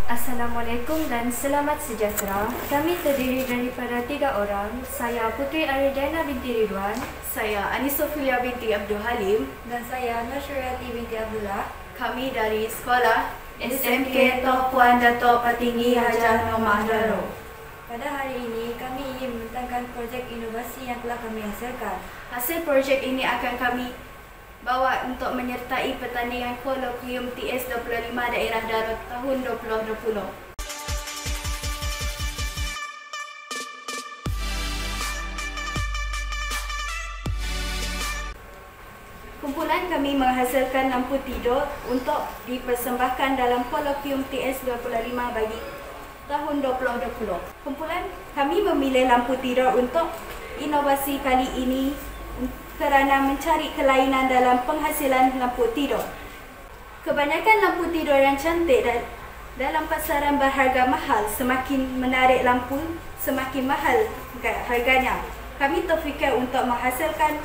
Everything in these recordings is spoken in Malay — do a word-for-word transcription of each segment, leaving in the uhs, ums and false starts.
Assalamualaikum dan selamat sejahtera. Kami terdiri daripada tiga orang. Saya Putri Aridana binti Ridwan, saya Anisofilia binti Abdul Halim, dan saya Nursyuriati binti Abdullah. Kami dari sekolah S M K Tok Puan Dato' Patinggi Hajah Nomah Daro. Pada hari ini, kami ingin membentangkan projek inovasi yang telah kami hasilkan. Hasil projek ini akan kami bawa untuk menyertai pertandingan kolokvium T S dua puluh lima Daerah Daro tahun dua ribu dua puluh. Kumpulan kami menghasilkan lampu tidur untuk dipersembahkan dalam kolokvium T S dua puluh lima bagi tahun dua ribu dua puluh. Kumpulan kami memilih lampu tidur untuk inovasi kali ini kerana mencari kelainan dalam penghasilan lampu tidur. Kebanyakan lampu tidur yang cantik dan dalam pasaran berharga mahal, semakin menarik lampu, semakin mahal harganya. Kami terfikir untuk menghasilkan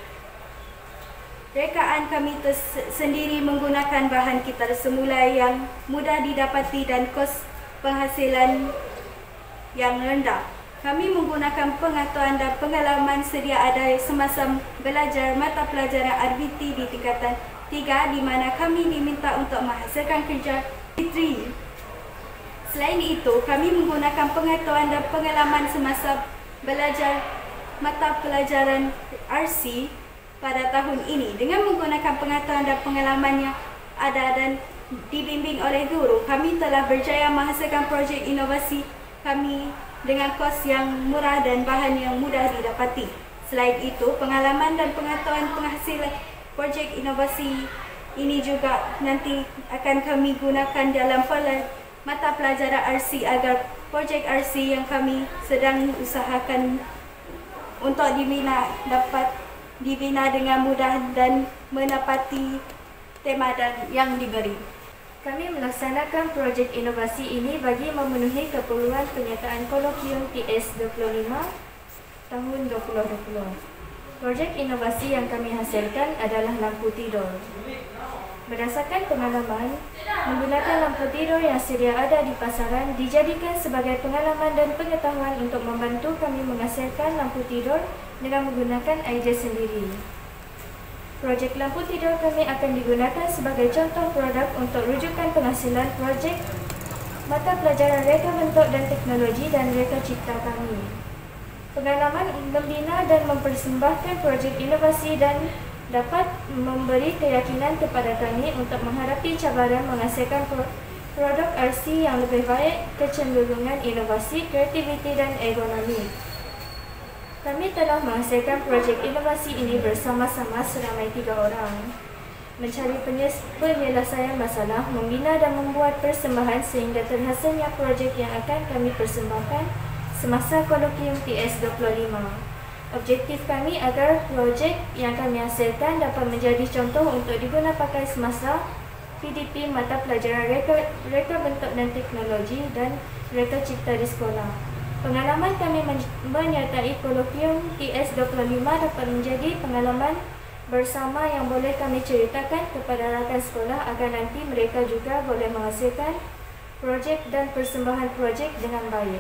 rekaan kami sendiri menggunakan bahan kita semula yang mudah didapati dan kos penghasilan yang rendah. Kami menggunakan pengetahuan dan pengalaman sedia ada semasa belajar mata pelajaran R B T di tingkatan tiga di mana kami diminta untuk menghasilkan kerja fitri. Selain itu, kami menggunakan pengetahuan dan pengalaman semasa belajar mata pelajaran R C pada tahun ini. Dengan menggunakan pengetahuan dan pengalaman yang ada dan dibimbing oleh guru, kami telah berjaya menghasilkan projek inovasi kami dengan kos yang murah dan bahan yang mudah didapati. Selain itu, pengalaman dan pengetahuan penghasilan projek inovasi ini juga nanti akan kami gunakan dalam mata pelajaran R C agar projek R C yang kami sedang usahakan untuk dibina dapat dibina dengan mudah dan menepati tema dan yang diberi. Kami melaksanakan projek inovasi ini bagi memenuhi keperluan penyertaan kolokvium T S dua puluh lima tahun dua ribu dua puluh. Projek inovasi yang kami hasilkan adalah lampu tidur. Berdasarkan pengalaman, menggunakan lampu tidur yang sedia ada di pasaran dijadikan sebagai pengalaman dan pengetahuan untuk membantu kami menghasilkan lampu tidur dengan menggunakan idea sendiri. Projek lampu tidur kami akan digunakan sebagai contoh produk untuk rujukan penghasilan projek mata pelajaran reka bentuk dan teknologi dan reka cipta kami. Pengalaman membina dan mempersembahkan projek inovasi dan dapat memberi keyakinan kepada kami untuk menghadapi cabaran menghasilkan produk R C yang lebih baik, kecenderungan inovasi, kreativiti dan ergonomi. Kami telah menghasilkan projek inovasi ini bersama-sama seramai tiga orang. Mencari penyelesaian masalah, membina dan membuat persembahan sehingga terhasilnya projek yang akan kami persembahkan semasa kolokvium T S dua puluh lima. Objektif kami agar projek yang kami hasilkan dapat menjadi contoh untuk digunakan pakai semasa P D P mata pelajaran reka, reka bentuk dan teknologi dan reka cipta di sekolah. Pengalaman kami menyertai kolokvium T S dua puluh lima dapat menjadi pengalaman bersama yang boleh kami ceritakan kepada rakan sekolah agar nanti mereka juga boleh menghasilkan projek dan persembahan projek dengan baik.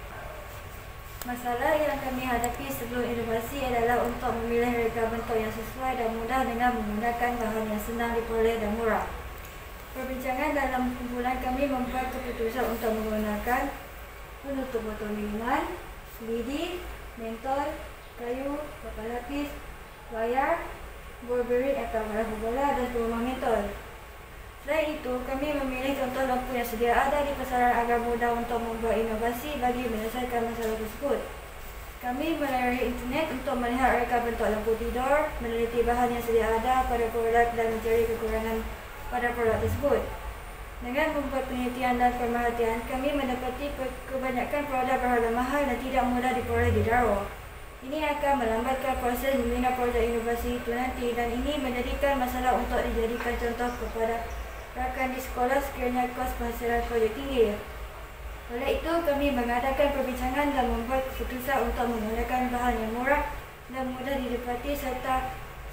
Masalah yang kami hadapi sebelum inovasi adalah untuk memilih reka bentuk yang sesuai dan mudah dengan menggunakan bahan yang senang diperoleh dan murah. Perbincangan dalam kumpulan kami membuat keputusan untuk menggunakan penutup botol minuman, lidi, mentol, kayu, papan lapis, wayar, Burberry atau barafu bola dan rumah mentol. Selain itu, kami memilih contoh lampu yang sedia ada di pasaran agar mudah untuk membuat inovasi bagi menyelesaikan masalah tersebut. Kami melalui internet untuk melihat reka bentuk lampu tidur, meneliti bahan yang sedia ada pada produk dan mencari kekurangan pada produk tersebut. Dengan membuat penelitian dan pemerhatian, kami mendapati kebanyakan produk berharga mahal dan tidak mudah diperoleh di Daro. Ini akan melambatkan proses membina projek inovasi itu nanti dan ini menjadikan masalah untuk dijadikan contoh kepada rakan di sekolah sekiranya kos penghasilan projek tinggi. Oleh itu, kami mengadakan perbincangan dan membuat keputusan untuk menggunakan bahan yang murah dan mudah didapati serta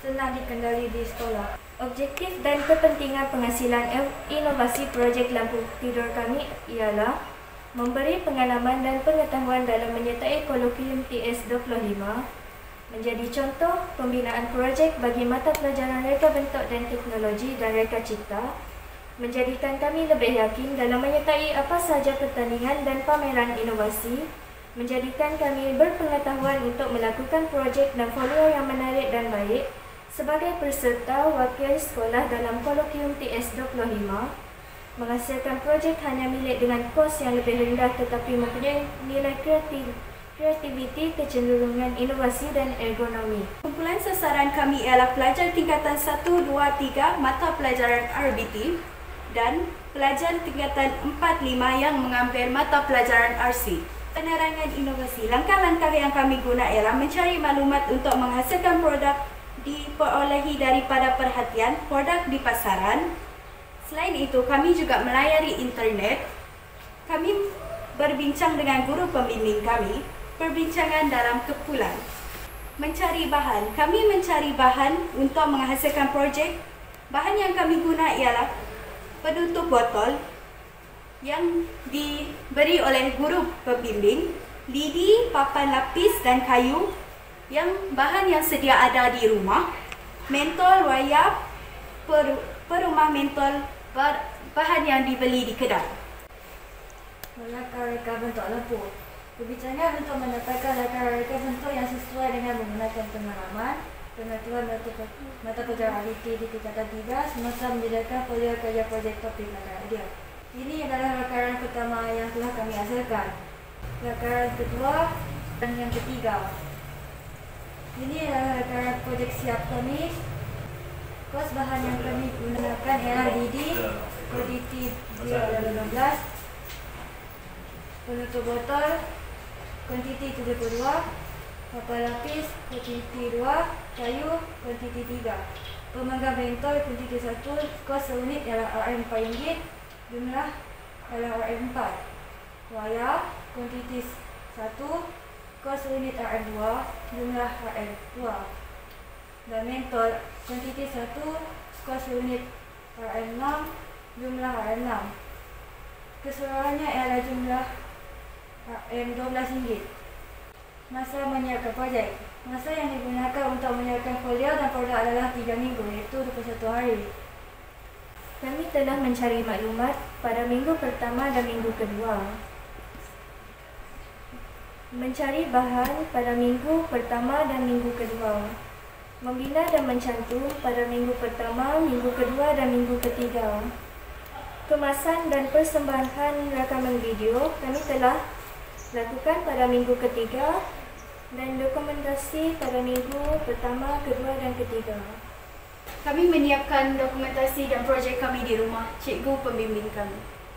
senang dikendali di sekolah. Objektif dan kepentingan penghasilan inovasi projek lampu tidur kami ialah memberi pengalaman dan pengetahuan dalam menyertai kolokium T S dua puluh lima, menjadi contoh pembinaan projek bagi mata pelajaran reka bentuk dan teknologi dan reka cipta, menjadikan kami lebih yakin dalam menyertai apa sahaja pertandingan dan pameran inovasi, menjadikan kami berpengetahuan untuk melakukan projek dan folio yang menarik dan baik sebagai peserta wakil sekolah dalam kolokium T S dua puluh lima, menghasilkan projek hanya milik dengan kos yang lebih rendah tetapi mempunyai nilai kreatif, kreativiti, kecenderungan inovasi dan ergonomi. Kumpulan sasaran kami ialah pelajar tingkatan satu, dua, tiga mata pelajaran R B T dan pelajar tingkatan empat, lima yang mengambil mata pelajaran R C. Penerangan inovasi. Langkah-langkah yang kami guna ialah mencari maklumat untuk menghasilkan produk diperolehi daripada perhatian produk di pasaran. Selain itu, kami juga melayari internet. Kami berbincang dengan guru pembimbing kami, perbincangan dalam kumpulan. Mencari bahan. Kami mencari bahan untuk menghasilkan projek. Bahan yang kami guna ialah penutup botol yang diberi oleh guru pembimbing, lidi, papan lapis dan kayu yang bahan yang sedia ada di rumah, mentol, wayar, per, perumah mentol, bahan yang dibeli di kedai. Melakar reka bentuk lampu. Perbincangan untuk mendapatkan lakar reka bentuk yang sesuai dengan menggunakan pengalaman, pengetahuan mata pelajaran I T di tingkatan tiga semasa menyediakan folio kerja projek topik lakar dia. Ini adalah lakaran pertama yang telah kami hasilkan. Lakaran kedua dan yang ketiga. Ini adalah lakaran projek siap kami. Kos bahan yang kami gunakan ialah lidi, kuantiti dia adalah lima belas, penutup botol, kuantiti tujuh puluh dua, papan lapis, kuantiti dua, kayu, kuantiti tiga, pemanggang bentol, kuantiti satu, kos seunit ialah R M empat ringgit, jumlah ialah R M empat, wayar, kuantiti satu, kos unit R M dua, jumlah R M dua, dan mentol kuantiti satu, kos unit R M enam, jumlah R M enam. Keseluruhannya ialah jumlah R M dua belas ringgit. Masa menyiapkan projek. Masa yang digunakan untuk menyiapkan folio dan produk adalah tiga minggu, iaitu dua puluh satu hari. Kami telah mencari maklumat pada minggu pertama dan minggu kedua. Mencari bahan pada minggu pertama dan minggu kedua. Membina dan mencantum pada minggu pertama, minggu kedua dan minggu ketiga. Kemasan dan persembahan rakaman video kami telah lakukan pada minggu ketiga dan dokumentasi pada minggu pertama, kedua dan ketiga. Kami menyiapkan dokumentasi dan projek kami di rumah cikgu pembimbing kami.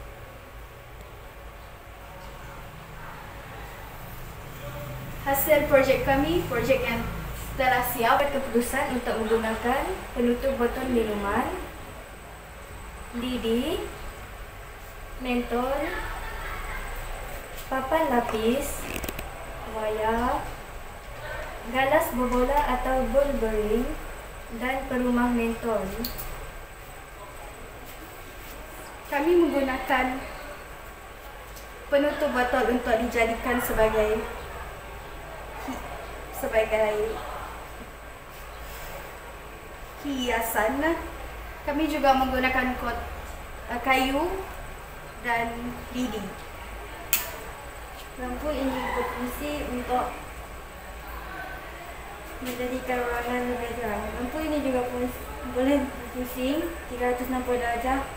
Hasil projek kami, projek yang telah siap. Keputusan untuk menggunakan penutup botol minuman, lidi, mentol, papan lapis, wayar, galas bobola atau ball bearing, dan perumah mentol. Kami menggunakan penutup botol untuk dijadikan sebagai sebagai hiasan. Kami juga menggunakan kot, uh, kayu dan lidi. Lampu ini berfungsi untuk menjadikan ruangan lebih terang. Lampu ini juga boleh berpusing tiga ratus enam puluh darjah.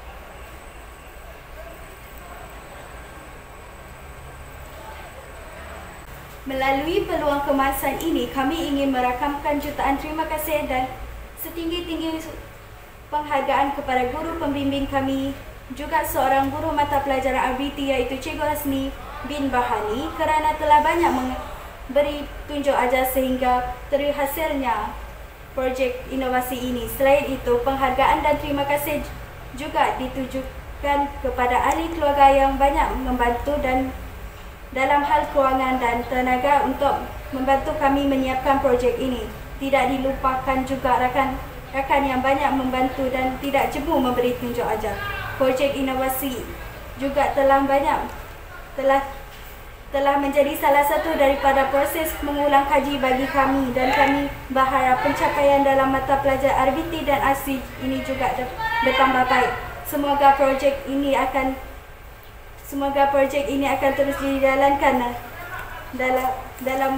Melalui peluang kemasan ini, kami ingin merakamkan jutaan terima kasih dan setinggi-tinggi penghargaan kepada guru pembimbing kami, juga seorang guru mata pelajaran R B T iaitu Cikgu Hasni bin Bahani kerana telah banyak memberi tunjuk ajar sehingga terhasilnya projek inovasi ini. Selain itu, penghargaan dan terima kasih juga ditujukan kepada ahli keluarga yang banyak membantu dan dalam hal kewangan dan tenaga untuk membantu kami menyiapkan projek ini. Tidak dilupakan juga rakan-rakan yang banyak membantu dan tidak jemu memberi tunjuk ajar. Projek inovasi juga telah banyak telah telah menjadi salah satu daripada proses mengulang kaji bagi kami, dan kami berharap pencapaian dalam mata pelajar R B T dan A S I ini juga bertambah baik. Semoga projek ini akan semoga projek ini akan terus dijalankan dalam dalam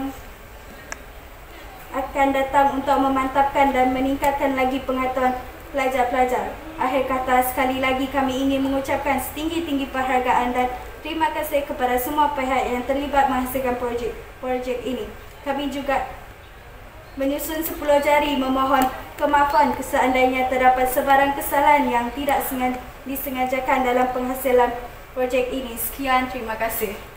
akan datang untuk memantapkan dan meningkatkan lagi pengetahuan pelajar-pelajar. Akhir kata, sekali lagi kami ingin mengucapkan setinggi-tinggi penghargaan dan terima kasih kepada semua pihak yang terlibat menghasilkan projek projek ini. Kami juga menyusun sepuluh jari memohon kemaafan seandainya terdapat sebarang kesalahan yang tidak disengajakan dalam penghasilan projek ini. Sekian, terima kasih.